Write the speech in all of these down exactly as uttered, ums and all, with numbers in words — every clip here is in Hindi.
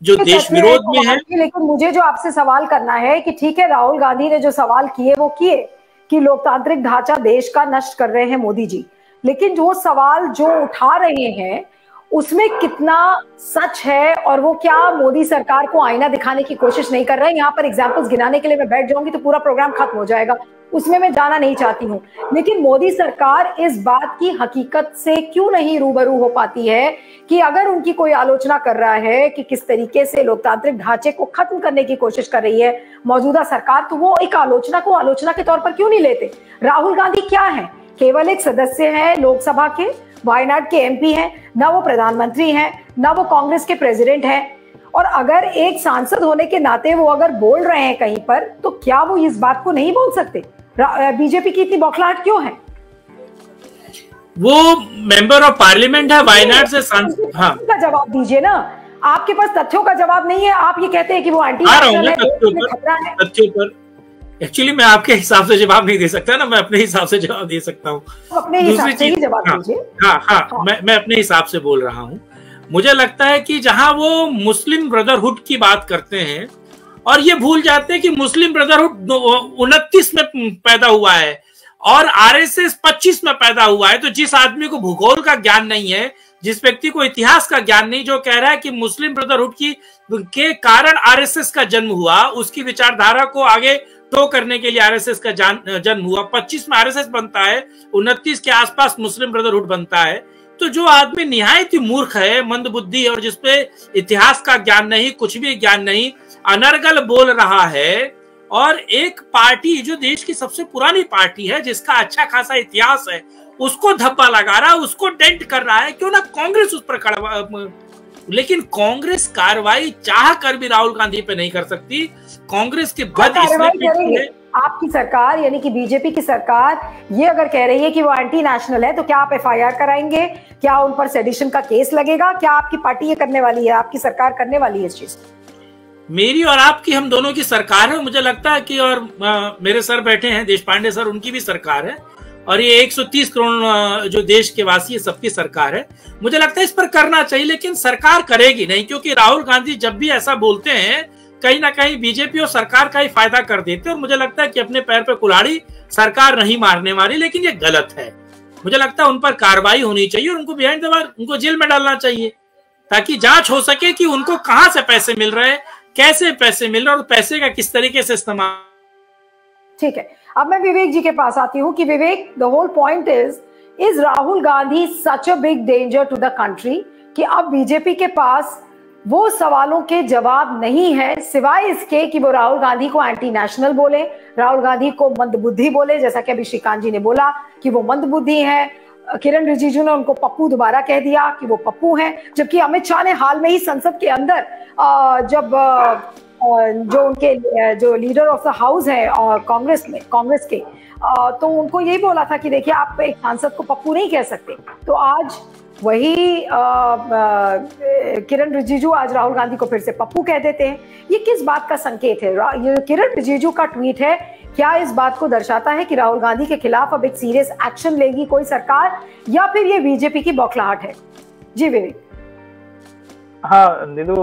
जो देश विरोध में है। लेकिन मुझे जो आपसे सवाल करना है कि ठीक है, राहुल गांधी ने जो सवाल किए वो किए कि लोकतांत्रिक ढांचा देश का नष्ट कर रहे हैं मोदी जी, लेकिन जो सवाल जो उठा रहे हैं उसमें कितना सच है और वो क्या मोदी सरकार को आईना दिखाने की कोशिश नहीं कर रहे हैं? यहाँ पर एग्जाम्पल्स गिनाने के लिए मैं बैठ जाऊंगी तो पूरा प्रोग्राम खत्म हो जाएगा, उसमें मैं जाना नहीं चाहती हूँ। लेकिन मोदी सरकार इस बात की हकीकत से क्यों नहीं रूबरू हो पाती है कि अगर उनकी कोई आलोचना कर रहा है कि किस तरीके से लोकतांत्रिक ढांचे को खत्म करने की कोशिश कर रही है मौजूदा सरकार, तो वो एक आलोचना को आलोचना के तौर पर क्यों नहीं लेते? राहुल गांधी क्या है? केवल एक सदस्य है लोकसभा के, वायनाड के एमपी हैं, ना वो प्रधानमंत्री हैं, ना वो कांग्रेस के प्रेसिडेंट हैं। और अगर एक सांसद होने के नाते वो अगर बोल रहे हैं कहीं पर, तो क्या वो इस बात को नहीं बोल सकते? बीजेपी की इतनी बौखलाहट क्यों है? वो मेंबर ऑफ पार्लियामेंट है, वायनाड से सांसद। हाँ, का जवाब दीजिए ना, आपके पास तथ्यों का जवाब नहीं है। आप ये कहते हैं कि वो एंटी नेशनल है, तथ्यों पर एक्चुअली मैं आपके हिसाब से जवाब नहीं दे सकता ना, मैं अपने हिसाब से जवाब दे सकता हूँ। अपने हिसाब से ही जवाब दीजिए। हाँ, हाँ, हाँ, मैं मैं अपने हिसाब से बोल रहा हूँ। मुझे लगता है कि जहां वो मुस्लिम ब्रदरहुड की बात करते हैं और ये भूल जाते हैं कि मुस्लिम ब्रदरहुड उनतीस में पैदा हुआ है और आरएसएस पच्चीस में पैदा हुआ है, तो जिस आदमी को भूगोल का ज्ञान नहीं है, जिस व्यक्ति को इतिहास का ज्ञान नहीं, जो कह रहा है कि मुस्लिम ब्रदरहुड की के कारण आरएसएस का जन्म हुआ, उसकी विचारधारा को आगे टो करने के लिए आरएसएस का जन्म हुआ। पच्चीस में आरएसएस बनता है, उनतीस के आसपास मुस्लिम ब्रदरहुड बनता है। तो जो आदमी निहायत ही मूर्ख है, मंदबुद्धि और जिसपे इतिहास का ज्ञान नहीं, कुछ भी ज्ञान नहीं, अनर्गल बोल रहा है और एक पार्टी जो देश की सबसे पुरानी पार्टी है, जिसका अच्छा खासा इतिहास है, उसको धब्बा लगा रहा है, उसको डेंट कर रहा है। क्यों ना कांग्रेस उस पर खड़ा, लेकिन कांग्रेस कार्रवाई चाह कर भी राहुल गांधी पे नहीं कर सकती। कांग्रेस के बद इसलिए आपकी सरकार यानी कि बीजेपी की सरकार ये अगर कह रही है कि वो एंटी नेशनल है, तो क्या आप एफआईआर कराएंगे? क्या उन पर सेडिशन का केस लगेगा? क्या आपकी पार्टी ये करने वाली है, आपकी सरकार करने वाली है इस चीज? मेरी और आपकी, हम दोनों की सरकार है। मुझे लगता है कि और आ, मेरे सर बैठे हैं देश पांडे सर, उनकी भी सरकार है और ये एक सौ तीस करोड़ जो देश के वासी है सबकी सरकार है। मुझे लगता है इस पर करना चाहिए, लेकिन सरकार करेगी नहीं, क्योंकि राहुल गांधी जब भी ऐसा बोलते हैं कहीं ना कहीं बीजेपी और सरकार का ही फायदा कर देते हैं। और मुझे लगता है कि अपने पैर पे कुल्हाड़ी सरकार नहीं मारने वाली, लेकिन ये गलत है। मुझे लगता है उन पर कार्रवाई होनी चाहिए और उनको बिहाइंड द बार, उनको जेल में डालना चाहिए, ताकि जांच हो सके कि उनको कहां से पैसे मिल रहे हैं, कैसे पैसे मिल रहे हैं और पैसे का किस तरीके से इस्तेमाल। ठीक है, अब मैं विवेक जी के पास आती हूँ कि Vivek, the whole point is is Rahul Gandhi such a big danger to the country कि अब बीजेपी के पास वो सवालों के जवाब नहीं है, सिवाय इसके कि वो राहुल गांधी को एंटी नेशनल बोले, राहुल गांधी को मंदबुद्धि बोले, जैसा कि अभी श्रीकांत जी ने बोला कि वो मंदबुद्धि है। किरण रिजिजू ने उनको पप्पू दोबारा कह दिया कि वो पप्पू हैं, जबकि अमित शाह ने हाल में ही संसद के अंदर जब जो उनके जो लीडर ऑफ द हाउस है और कांग्रेस में कांग्रेस के, तो उनको यही बोला था कि देखिए आप एक सांसद को पप्पू नहीं कह सकते। तो आज वही किरण रिजिजू आज राहुल गांधी को फिर से पप्पू कह देते हैं। ये किस बात का संकेत है? ये किरण रिजिजू का ट्वीट है, क्या इस बात को दर्शाता है कि राहुल गांधी के खिलाफ अब एक सीरियस एक्शन लेगी कोई सरकार, या फिर ये बीजेपी की बौखलाहट है? जी विवेक। हाँ नीलू,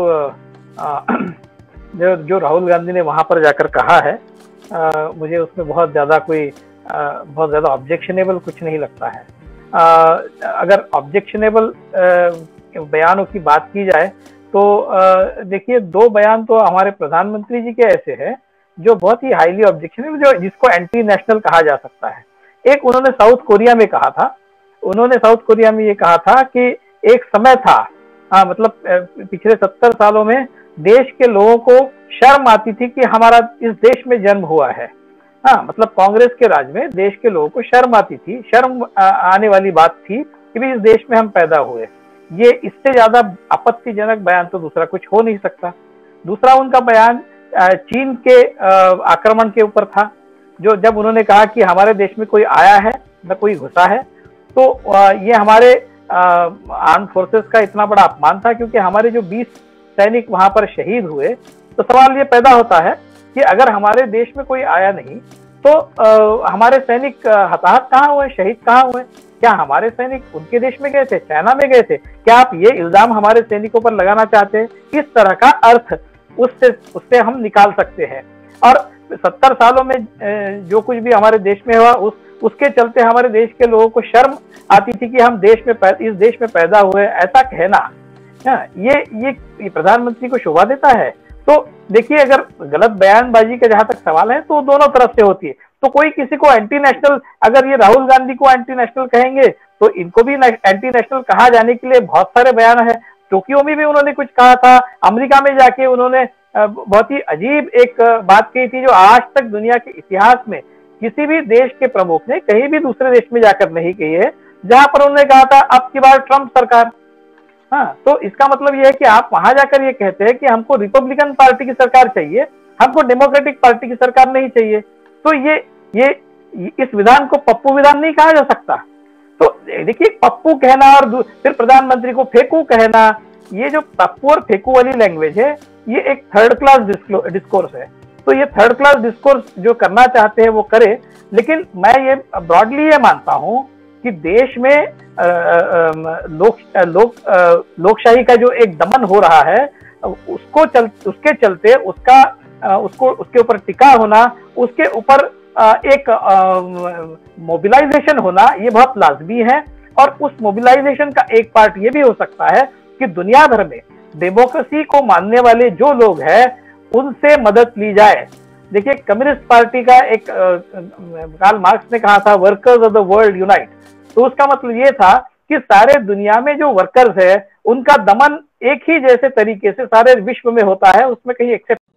जो जो राहुल गांधी ने वहां पर जाकर कहा है, आ, मुझे उसमें बहुत ज्यादा कोई आ, बहुत ज्यादा ऑब्जेक्शनेबल कुछ नहीं लगता है। आ, अगर ऑब्जेक्शनेबल बयानों की बात की जाए तो देखिए, दो बयान तो हमारे प्रधानमंत्री जी के ऐसे हैं जो बहुत ही हाईली ऑब्जेक्शनेबल, जो जिसको एंटी नेशनल कहा जा सकता है। एक उन्होंने साउथ कोरिया में कहा था, उन्होंने साउथ कोरिया में ये कहा था कि एक समय था, हाँ मतलब पिछले सत्तर सालों में देश के लोगों को शर्म आती थी कि हमारा इस देश में जन्म हुआ है। हाँ मतलब कांग्रेस के राज में देश के लोगों को शर्म आती थी, शर्म आने वाली बात थी कि भी इस देश में हम पैदा हुए। ये इससे ज्यादा आपत्तिजनक बयान तो दूसरा कुछ हो नहीं सकता। दूसरा उनका बयान चीन के आक्रमण के ऊपर था, जो जब उन्होंने कहा कि हमारे देश में कोई आया है न कोई घुसा है, तो ये हमारे आर्म फोर्सेस का इतना बड़ा अपमान था, क्योंकि हमारे जो बीस सैनिक वहां पर शहीद हुए। तो सवाल ये पैदा होता है कि अगर हमारे देश में कोई आया नहीं तो आ, हमारे सैनिक हताहत कहाँ हुए, शहीद कहाँ हुए? क्या हमारे सैनिक उनके देश में गए थे, चाइना में गए थे? क्या आप ये इल्जाम हमारे सैनिकों पर लगाना चाहते हैं? इस तरह का अर्थ उससे उससे हम निकाल सकते हैं। और सत्तर सालों में जो कुछ भी हमारे देश में हुआ, उस उसके चलते हमारे देश के लोगों को शर्म आती थी कि हम देश में इस देश में पैदा हुए, ऐसा कहना ये ये, ये प्रधानमंत्री को शोभा देता है? तो देखिए, अगर गलत बयानबाजी का जहां तक सवाल है तो दोनों तरफ से होती है। तो कोई किसी को एंटी नेशनल, अगर ये राहुल गांधी को एंटी नेशनल कहेंगे तो इनको भी एंटी नेशनल कहा जाने के लिए बहुत सारे बयान है। टोक्यो में भी उन्होंने कुछ कहा था, अमेरिका में जाके उन्होंने बहुत ही अजीब एक बात कही थी जो आज तक दुनिया के इतिहास में किसी भी देश के प्रमुख ने कहीं भी दूसरे देश में जाकर नहीं कही है, जहां पर उन्होंने कहा था अब की बार ट्रंप सरकार। हाँ, तो इसका मतलब यह है कि आप वहां जाकर ये कहते हैं कि हमको रिपब्लिकन पार्टी की सरकार चाहिए, हमको डेमोक्रेटिक पार्टी की सरकार नहीं चाहिए। तो ये ये इस विधान को पप्पू विधान नहीं कहा जा सकता। तो देखिए, पप्पू कहना और फिर प्रधानमंत्री को फेंकू कहना, ये जो पप्पू और फेंकू वाली लैंग्वेज है, ये एक थर्ड क्लास डिस्कोर्स है। तो ये थर्ड क्लास डिस्कोर्स जो करना चाहते हैं वो करे, लेकिन मैं ये ब्रॉडली ये मानता हूं कि देश में लोक लोक लोकशाही का जो एक दमन हो रहा है, उसको चल उसके चलते उसका उसको उसके ऊपर टिका होना, उसके ऊपर एक मोबिलाइजेशन होना, ये बहुत लाजमी है। और उस मोबिलाइजेशन का एक पार्ट ये भी हो सकता है कि दुनिया भर में डेमोक्रेसी को मानने वाले जो लोग हैं उनसे मदद ली जाए। देखिए, कम्युनिस्ट पार्टी का एक कार्ल मार्क्स ने कहा था, workers of the world unite. तो उसका मतलब ये था कि सारे दुनिया में जो वर्कर्स है उनका दमन एक ही जैसे तरीके से सारे विश्व में होता है, उसमें कहीं एक्सेप्ट